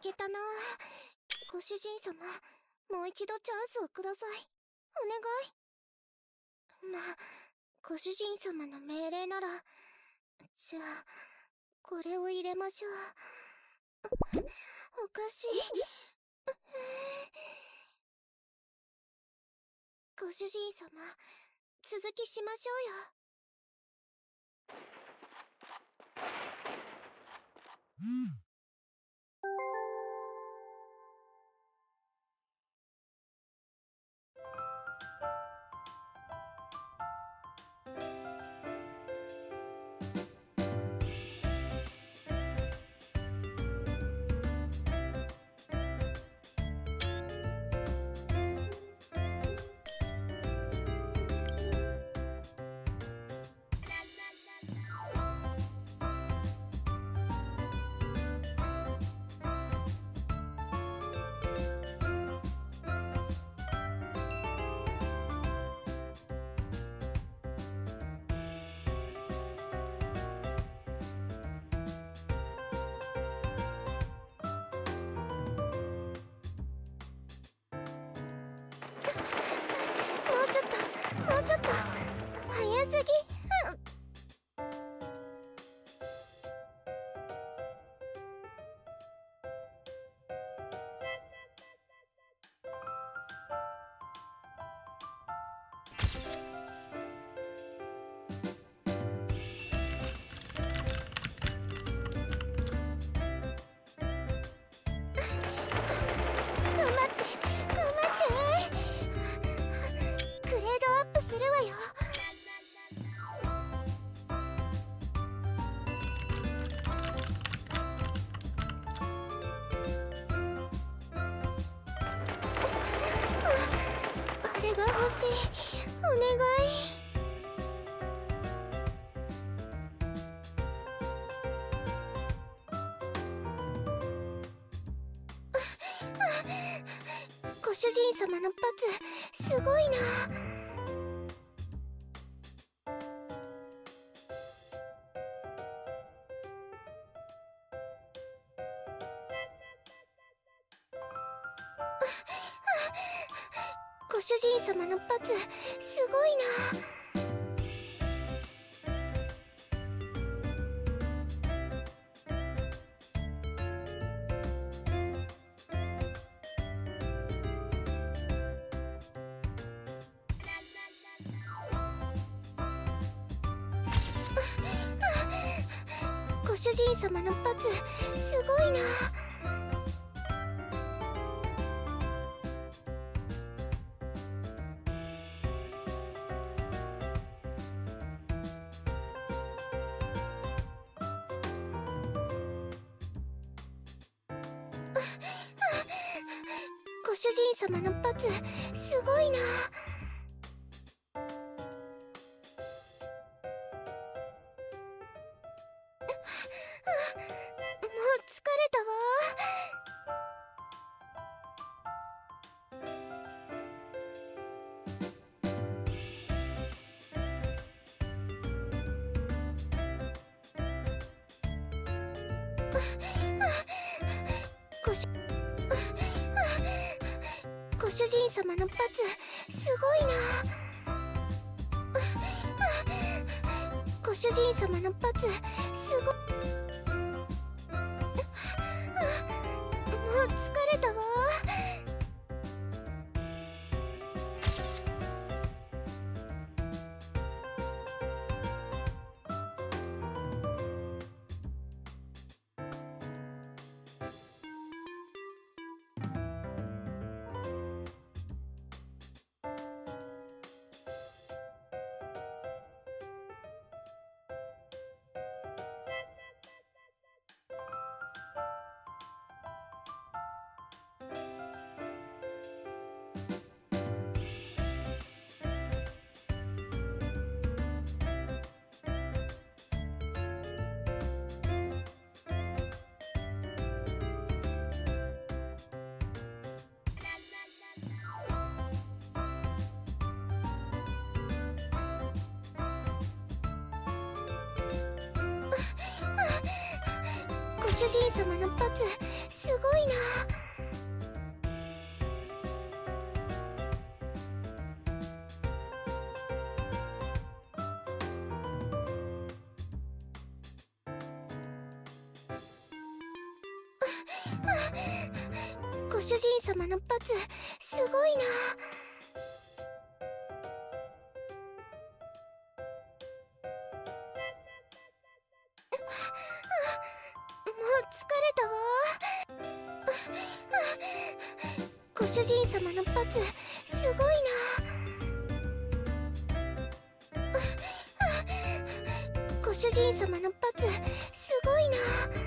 けたな。ご主人様、もう一度チャンスをください。お願い。まあ、ご主人様の命令なら、じゃあ、これを入れましょう。おかしい。ご主人様、続きしましょうよ。もうちょっと早すぎ。頑張ってグレードアップするわよ。あれが欲しい。お願い。ご主人様の罰、すごいな。ご主人様の罰、すごいな。ご主人様の罰、すごいな。ご主人様の罰、すごいな。もう疲れたわ。ご主人様の罰、すごいな。ご主人様の罰、すごい。もう疲れたわ。ご主人様の罰、すごいな。ご主人様の罰すごいな。もう疲れたわ。ご主人様の罰すごいな。ご主人様の罰すごいな。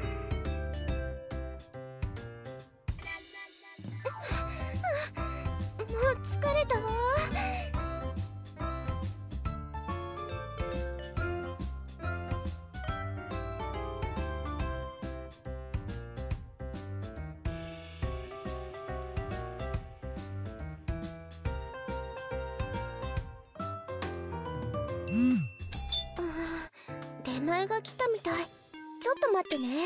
もう疲れたわ。出前が来たみたい。ちょっと待ってね。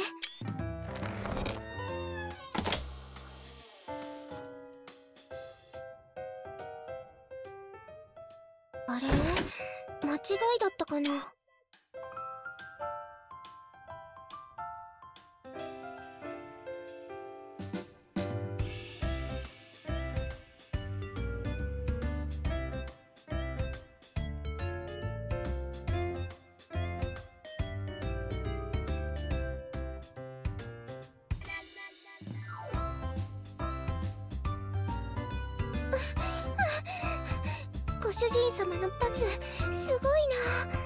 あれ、間違いだったかな。ご主人様の罰すごいな。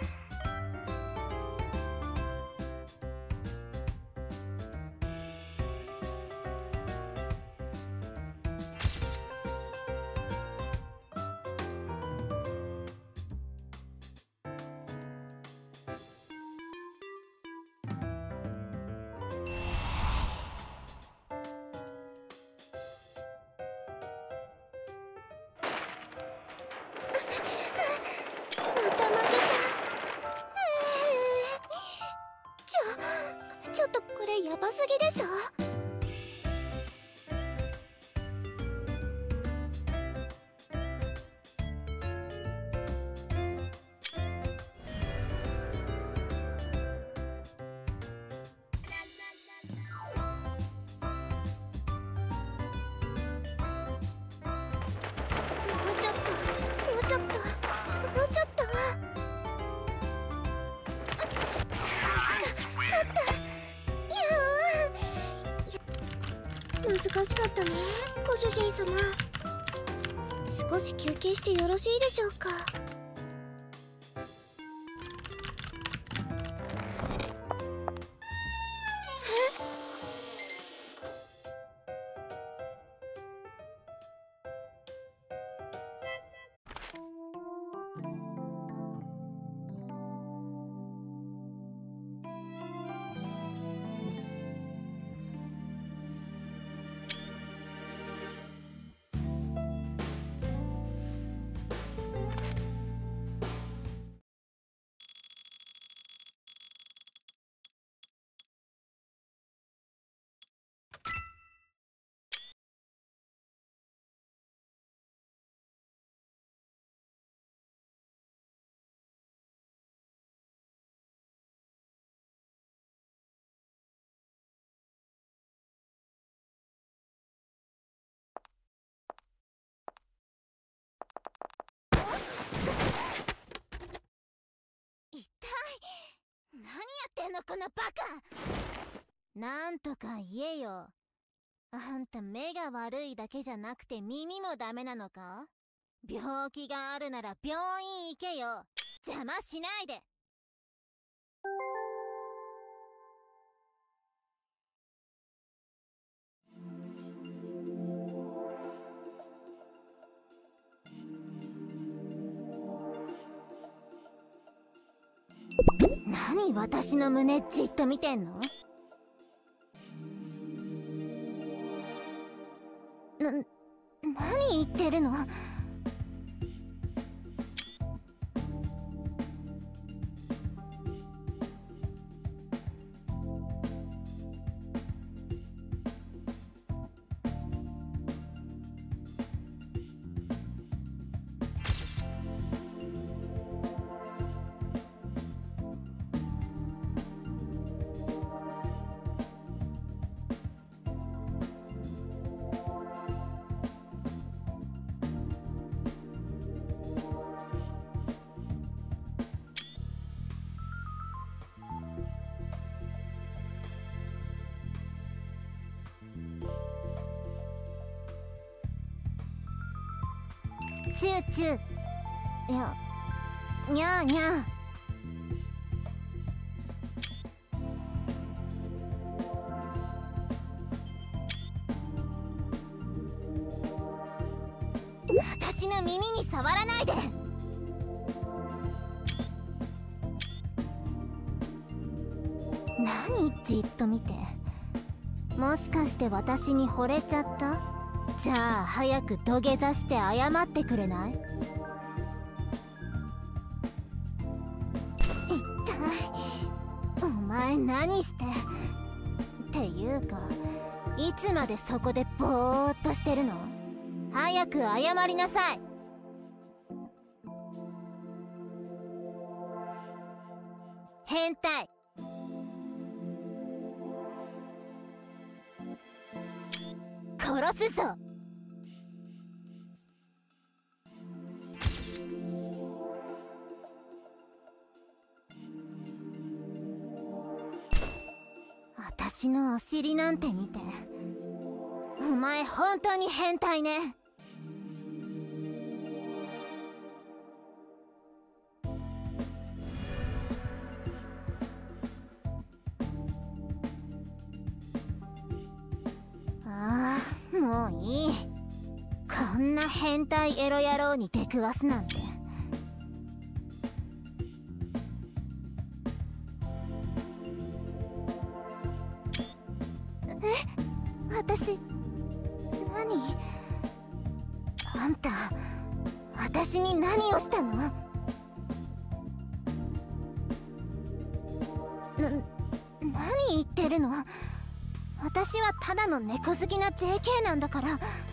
また負けた。ちょっとこれヤバすぎでしょ。もうちょっと、もうちょっと、もうちょっと。勝った。難しかったね、ご主人様。少し休憩してよろしいでしょうか。一体何やってんのこのバカ。 なんとか言えよ。あんた目が悪いだけじゃなくて耳もダメなのか？病気があるなら病院行けよ。邪魔しないで。何私の胸じっと見てんの？何言ってるの？ チューチュー。いや、にゃーにゃー。私の耳に触らないで。何じっと見て。もしかして私に惚れちゃった？じゃあ早く土下座して謝ってくれない？一体お前何してっていうか、いつまでそこでぼーっとしてるの？早く謝りなさい。変態。殺すぞ。私のお尻なんて見て。お前本当に変態ね。ああ、もういい。こんな変態エロ野郎に出くわすなんて。私、何？あんた、私に何をしたの？何言ってるの？私はただの猫好きな JK なんだから。